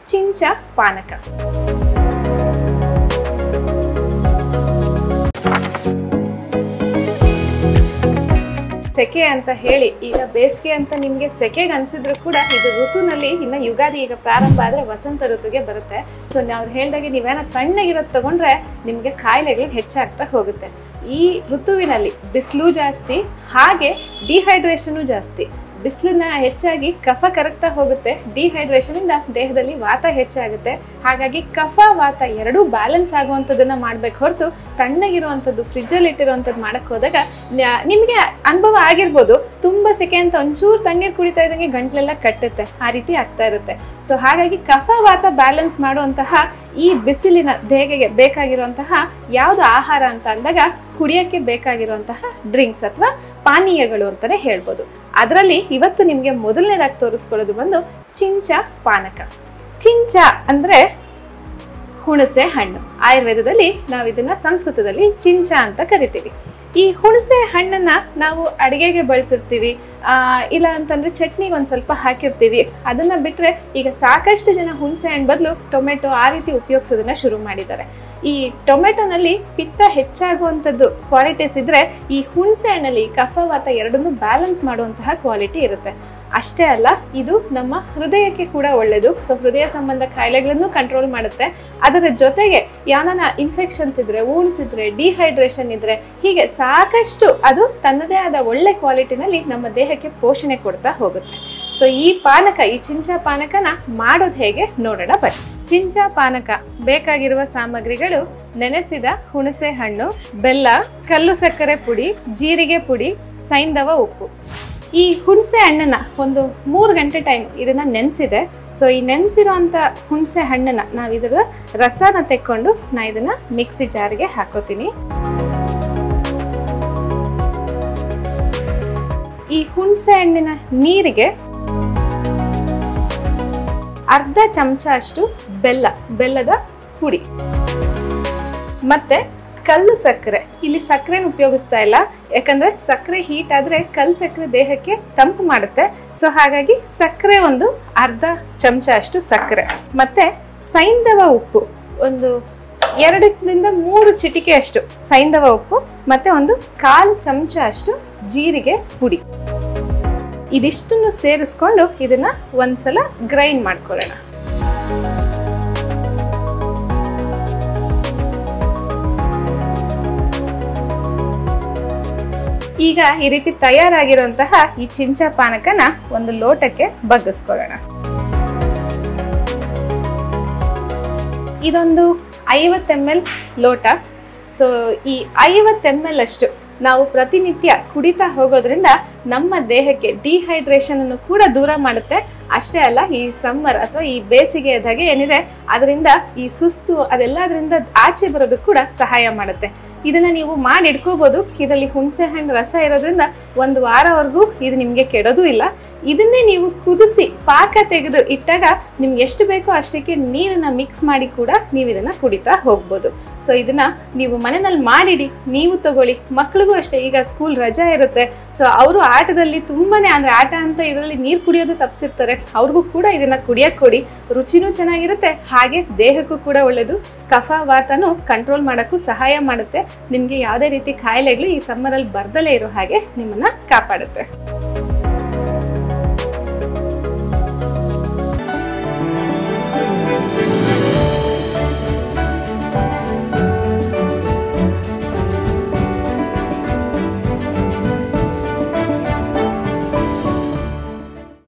ಚಿಂಚ ಪಾನಕ. ಸೆಕೆ ಅಂತ ಹೇಳಿ ಈಗ ಬೇಸಿಗೆ ಅಂತ ನಿಮಗೆ ಸೆಕೆಗೆ ಅನ್ಸಿದ್ರು ಕೂಡ ಇದು ಋತುನಲ್ಲಿ ಇನ್ನು ಯುಗಾದಿ ಈಗ ಪ್ರಾರಂಭ ಆದರೆ ವಸಂತ ಋತುಗೆ ಬರುತ್ತೆ. ಸೊ ನಾವು ಹೇಳ್ದಾಗೆ ನೀವೇನೋ ತಣ್ಣಗಿರೋದು ತಗೊಂಡ್ರೆ ನಿಮಗೆ ಕಾಯಿಲೆಗಳು ಹೆಚ್ಚಾಗ್ತಾ ಹೋಗುತ್ತೆ. ಈ ಋತುವಿನಲ್ಲಿ ಬಿಸಿಲು ಜಾಸ್ತಿ, ಹಾಗೆ ಡಿಹೈಡ್ರೇಷನು ಜಾಸ್ತಿ. ಬಿಸಿಲನ್ನ ಹೆಚ್ಚಾಗಿ ಕಫ ಕರಗ್ತಾ ಹೋಗುತ್ತೆ, ಡಿಹೈಡ್ರೇಷನ್ ಇಂದ ದೇಹದಲ್ಲಿ ವಾತ ಹೆಚ್ಚಾಗುತ್ತೆ. ಹಾಗಾಗಿ ಕಫ ವಾತ ಎರಡೂ ಬ್ಯಾಲೆನ್ಸ್ ಆಗುವಂಥದ್ದನ್ನ ಮಾಡ್ಬೇಕು ಹೊರತು ತಣ್ಣಗಿರುವಂಥದ್ದು ಫ್ರಿಜ್ಜಲ್ಲಿ ಇಟ್ಟಿರುವಂಥದ್ದು ಮಾಡಕ್ಕೆ ಹೋದಾಗ ನಿಮಗೆ ಅನುಭವ ಆಗಿರ್ಬೋದು, ತುಂಬಾ ಸೆಕೆ ಅಂತ ಒಂಚೂರು ತಣ್ಣೀರು ಕುಡಿತಾ ಇದ್ದಂಗೆ ಗಂಟ್ಲೆಲ್ಲ ಕಟ್ಟುತ್ತೆ, ಆ ರೀತಿ ಆಗ್ತಾ ಇರುತ್ತೆ. ಸೊ ಹಾಗಾಗಿ ಕಫ ವಾತ ಬ್ಯಾಲೆನ್ಸ್ ಮಾಡುವಂತಹ ಈ ಬಿಸಿಲಿನ ದೇಹಕ್ಕೆ ಬೇಕಾಗಿರುವಂತಹ ಯಾವುದು ಆಹಾರ ಅಂತ ಅಂದಾಗ ಕುಡಿಯೋಕ್ಕೆ ಬೇಕಾಗಿರುವಂತಹ ಡ್ರಿಂಕ್ಸ್ ಅಥವಾ ಪಾನೀಯಗಳು ಅಂತಾನೆ ಹೇಳ್ಬೋದು. ಅದರಲ್ಲಿ ಇವತ್ತು ನಿಮಗೆ ಮೊದಲನೇದಾಗಿ ತೋರಿಸ್ಕೊಳ್ಳೋದು ಬಂದು ಚಿಂಚ ಪಾನಕ. ಚಿಂಚ ಅಂದ್ರೆ ಹುಣಸೆ ಹಣ್ಣು. ಆಯುರ್ವೇದದಲ್ಲಿ ನಾವು ಇದನ್ನ ಸಂಸ್ಕೃತದಲ್ಲಿ ಚಿಂಚ ಅಂತ ಕರಿತೀವಿ. ಈ ಹುಣಸೆ ಹಣ್ಣನ್ನ ನಾವು ಅಡಿಗೆಗೆ ಬಳಸಿರ್ತೀವಿ, ಇಲ್ಲ ಅಂತಂದ್ರೆ ಚಟ್ನಿಗೆ ಒಂದು ಸ್ವಲ್ಪ ಹಾಕಿರ್ತೀವಿ. ಅದನ್ನ ಬಿಟ್ರೆ ಈಗ ಸಾಕಷ್ಟು ಜನ ಹುಣಸೆ ಹಣ್ಣು ಬದಲು ಟೊಮೆಟೊ ಆ ರೀತಿ ಉಪಯೋಗಿಸೋದನ್ನ ಶುರು ಮಾಡಿದ್ದಾರೆ. ಈ ಟೊಮೆಟೊನಲ್ಲಿ ಪಿತ್ತ ಹೆಚ್ಚಾಗುವಂಥದ್ದು ಕ್ವಾಲಿಟೀಸ್ ಇದ್ರೆ, ಈ ಹುಣಸೆ ಹಣ್ಣಲ್ಲಿ ಕಫವಾತ ಎರಡನ್ನೂ ಬ್ಯಾಲೆನ್ಸ್ ಮಾಡುವಂತಹ ಕ್ವಾಲಿಟಿ ಇರುತ್ತೆ. ಅಷ್ಟೇ ಅಲ್ಲ, ಇದು ನಮ್ಮ ಹೃದಯಕ್ಕೆ ಕೂಡ ಒಳ್ಳೆಯದು. ಸೊ ಹೃದಯ ಸಂಬಂಧ ಕಾಯಿಲೆಗಳನ್ನು ಕಂಟ್ರೋಲ್ ಮಾಡುತ್ತೆ. ಅದರ ಜೊತೆಗೆ ಯಾವನ ಇನ್ಫೆಕ್ಷನ್ಸ್ ಇದ್ರೆ, ವೂಂಡ್ಸ್ ಇದ್ರೆ, ಡಿಹೈಡ್ರೇಷನ್ ಇದ್ರೆ, ಹೀಗೆ ಸಾಕಷ್ಟು ಅದು ತನ್ನದೇ ಆದ ಒಳ್ಳೆ ಕ್ವಾಲಿಟಿನಲ್ಲಿ ನಮ್ಮ ದೇಹಕ್ಕೆ ಪೋಷಣೆ ಕೊಡ್ತಾ ಹೋಗುತ್ತೆ. ಸೊ ಈ ಪಾನಕ, ಈ ಚಿಂಚ ಪಾನಕನ ಮಾಡೋದು ಹೇಗೆ ನೋಡೋಣ ಬನ್ನಿ. ಚಿಂಚ ಪಾನಕ ಬೇಕಾಗಿರುವ ಸಾಮಗ್ರಿಗಳು: ನೆನೆಸಿದ ಹುಣಸೆ ಹಣ್ಣು, ಬೆಲ್ಲ, ಕಲ್ಲು ಸಕ್ಕರೆ ಪುಡಿ, ಜೀರಿಗೆ ಪುಡಿ, ಸೈಂಧವ ಉಪ್ಪು. ಈ ಹುಣಸೆ ಹಣ್ಣನ್ನ ಒಂದು 3 ಗಂಟೆ ಟೈಮ್ ಇದನ್ನ ನೆನೆಸಿದೆ. ಸೊ ಈ ನೆನೆಸಿರೋಂಥ ಹುಣಸೆ ಹಣ್ಣನ್ನ ನಾವು ಇದರ ರಸನ ತೆಕ್ಕೊಂಡು ನಾ ಇದನ್ನ ಮಿಕ್ಸಿ ಜಾರ್ಗೆ ಹಾಕೋತೀನಿ. ಈ ಹುಣಸೆ ಹಣ್ಣಿನ ನೀರಿಗೆ ಅರ್ಧ ಚಮಚ ಅಷ್ಟು ಬೆಲ್ಲದ ಪುಡಿ ಮತ್ತೆ ಕಲ್ಲು ಸಕ್ಕರೆ. ಇಲ್ಲಿ ಸಕ್ಕರೆನ ಉಪಯೋಗಿಸ್ತಾ ಇಲ್ಲ, ಯಾಕಂದ್ರೆ ಸಕ್ಕರೆ ಹೀಟ್ ಆದ್ರೆ ಕಲ್ಲು ಸಕ್ಕರೆ ದೇಹಕ್ಕೆ ತಂಪು ಮಾಡುತ್ತೆ. ಸೊ ಹಾಗಾಗಿ ಸಕ್ಕರೆ ಒಂದು ಅರ್ಧ ಚಮಚ ಅಷ್ಟು ಸಕ್ಕರೆ, ಮತ್ತೆ ಸೈಂಧವ ಉಪ್ಪು ಒಂದು 2-3 ಚಿಟಿಕೆ ಅಷ್ಟು ಸೈಂಧವ ಉಪ್ಪು, ಮತ್ತೆ ಒಂದು 1/4 ಚಮಚ ಅಷ್ಟು ಜೀರಿಗೆ ಪುಡಿ. ಇದಿಷ್ಟನ್ನು ಸೇರಿಸ್ಕೊಂಡು ಇದನ್ನ ಒಂದ್ಸಲ ಗ್ರೈಂಡ್ ಮಾಡ್ಕೊಳ್ಳೋಣ. ಈಗ ಈ ರೀತಿ ತಯಾರಾಗಿರುವಂತಹ ಈ ಚಿಂಚ ಪಾನಕನ ಒಂದು ಲೋಟಕ್ಕೆ ಬಗ್ಗಿಸ್ಕೊಳ್ಳೋಣ. ಇದೊಂದು 50 ml ಲೋಟ. ಸೊ ಈ 50 ml ಅಷ್ಟು ನಾವು ಪ್ರತಿನಿತ್ಯ ಕುಡಿತಾ ಹೋಗೋದ್ರಿಂದ ನಮ್ಮ ದೇಹಕ್ಕೆ ಡಿಹೈಡ್ರೇಷನ್ ಅನ್ನು ಕೂಡ ದೂರ ಮಾಡುತ್ತೆ. ಅಷ್ಟೇ ಅಲ್ಲ, ಈ ಸಮ್ಮರ್ ಅಥವಾ ಈ ಬೇಸಿಗೆಯದಾಗೆ ಏನಿದೆ ಅದರಿಂದ ಈ ಸುಸ್ತು ಅದೆಲ್ಲದರಿಂದ ಆಚೆ ಬರೋದಕ್ಕೆ ಕೂಡ ಸಹಾಯ ಮಾಡುತ್ತೆ. ಇದನ್ನ ನೀವು ಮಾಡಿ ಇಟ್ಕೋಬಹುದು. ಇದರಲ್ಲಿ ಹುಣಸೆ ಹಣ್ಣು ರಸ ಇರೋದ್ರಿಂದ 1 ವಾರವರೆಗೂ ಇದು ನಿಮಗೆ ಕೆಡೋದು ಇಲ್ಲ. ಇದನ್ನೇ ನೀವು ಕುದಿಸಿ ಪಾಕ ತೆಗೆದು ಇಟ್ಟಾಗ ನಿಮ್ಗೆ ಎಷ್ಟು ಬೇಕೋ ಅಷ್ಟಕ್ಕೆ ನೀರನ್ನ ಮಿಕ್ಸ್ ಮಾಡಿ ಕೂಡ ನೀವು ಇದನ್ನ ಕುಡಿತಾ ಹೋಗ್ಬೋದು. ಸೊ ಇದನ್ನ ನೀವು ಮನೆಯಲ್ಲಿ ಮಾಡಿಡಿ, ನೀವು ತಗೊಳ್ಳಿ. ಮಕ್ಳಿಗೂ ಅಷ್ಟೇ, ಈಗ ಸ್ಕೂಲ್ ರಜಾ ಇರುತ್ತೆ. ಸೊ ಅವರು ಆಟದಲ್ಲಿ ತುಂಬಾನೇ ಅಂದ್ರೆ ಆಟ ಅಂತ ಇದರಲ್ಲಿ ನೀರು ಕುಡಿಯೋದು ತಪ್ಪಿಸಿರ್ತಾರೆ. ಅವ್ರಿಗೂ ಕೂಡ ಇದನ್ನ ಕುಡಿಯಕ್ಕೆ ಕೊಡಿ. ರುಚಿನೂ ಚೆನ್ನಾಗಿರುತ್ತೆ, ಹಾಗೆ ದೇಹಕ್ಕೂ ಕೂಡ ಒಳ್ಳೆಯದು. ಕಫ ವಾತನೂ ಕಂಟ್ರೋಲ್ ಮಾಡೋಕ್ಕೂ ಸಹಾಯ ಮಾಡುತ್ತೆ. ನಿಮಗೆ ಯಾವುದೇ ರೀತಿ ಕಾಯಿಲೆಗಳು ಈ ಸಮ್ಮರಲ್ಲಿ ಬರ್ದಲೇ ಇರೋ ಹಾಗೆ ನಿಮ್ಮನ್ನ ಕಾಪಾಡುತ್ತೆ.